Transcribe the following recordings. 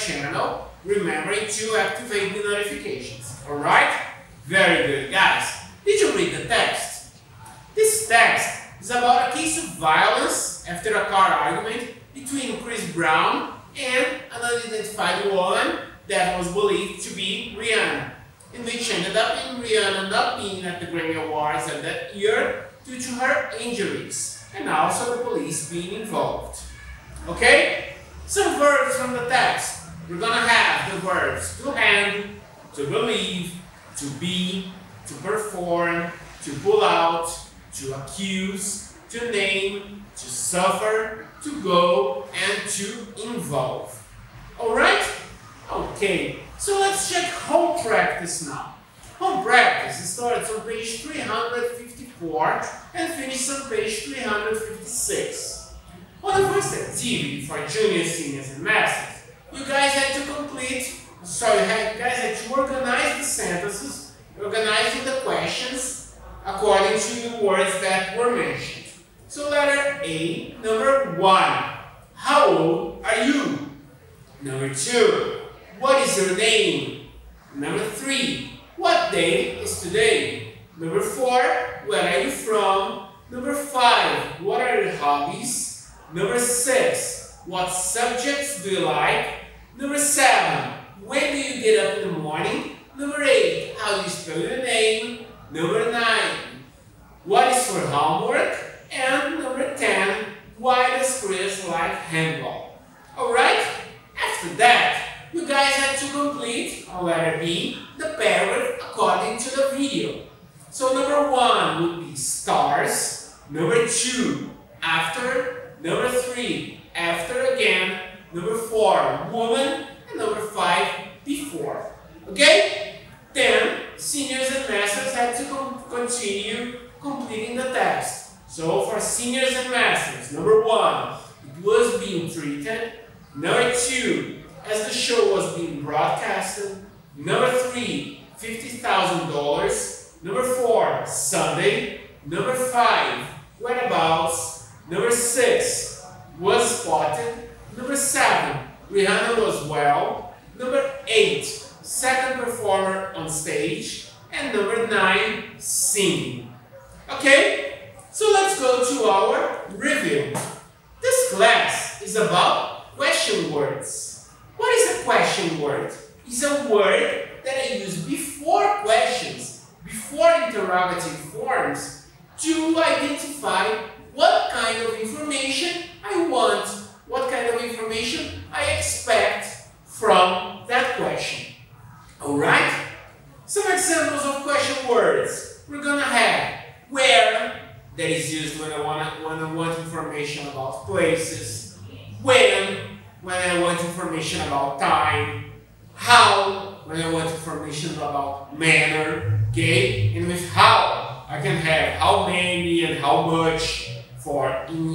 channel, remembering to activate the notifications. Alright? Very good, guys. Did you read the text? This text is about a case of violence after a car argument between Chris Brown and an unidentified woman that was believed to be Rihanna, in which Rihanna ended up being at the Grammy Awards of that year due to her injuries, and also the police being involved. Okay? Some verbs from the text. We're gonna have the verbs to handle, to believe, to be, to perform, to pull out, to accuse, to name, to suffer, to go, and to involve. Alright? Okay, so let's check home practice now. Home practice starts on page 354 and finishes on page 356. On the first activity for juniors, seniors, and masters, you guys had to organize the sentences, organizing the questions according to the words that were mentioned. So letter A, number 1, how old are you? Number 2, what is your name? Number 3, what day is today? Number 4, where are you from? Number 5, what are your hobbies? Number 6, what subjects do you like? Number 7, when do you get up in the morning? Number 8, how do you spell your name? Number 9, what is for homework? And number 10, why does Chris like handball? Alright? After that, you guys have to complete, on letter B, the paragraph according to the video. So number 1 would be stars, number 2, after, number 3, after again, number 4, woman, and number 5, before. Okay? Then, seniors and masters have to continue completing the text. So for seniors and masters, number 1, it was being treated. Number 2, as the show was being broadcasted. Number 3, $50,000. Number 4, Sunday. Number 5, whereabouts. Number 6, was spotted. Number 7, Rihanna was well. Number 8, second performer on stage. And number 9, singing. Okay? So let's go to our review. This class is about question words. What is a question word? It's a word that I use before questions, before interrogative forms, to identify what kind of information I want, what kind of information I expect from that question. Alright? Some examples of question words. We're gonna have where, that is used when I want information about places. When I want information about time. How, when I want information about manner. Okay? And with how, I can have how many and how much for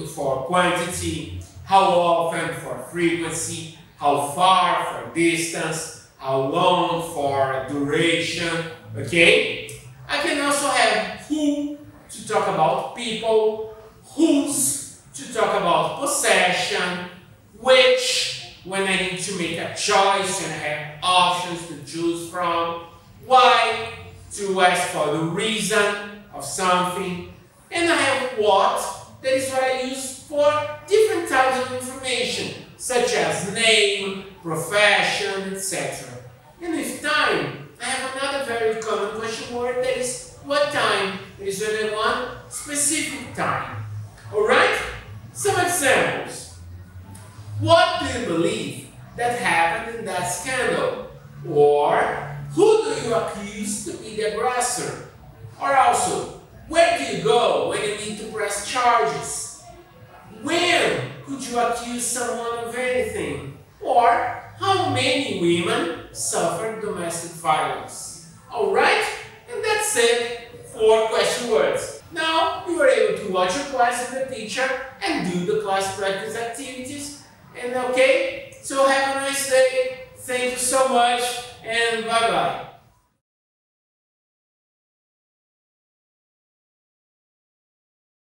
quantity, how often for frequency, how far for distance, how long for duration. Okay? I can also have who, to talk about people, whose, to talk about possession, which, when I need to make a choice and I have options to choose from, why, to ask for the reason of something, and I have what, that is what I use for different types of information, such as name, profession, etc. And with time, I have another very common question word, that is what time. That is when I want specific time. Alright? Some examples. What do you believe that happened in that scandal? Or who do you accuse to be the aggressor? Or also, where do you go when you need to press charges? When could you accuse someone of anything? Or how many women suffer domestic violence? Alright? And that's it for question words. Now you are able to watch your class with the teacher and do the class practice activities. And okay, so have a nice day. Thank you so much and bye bye.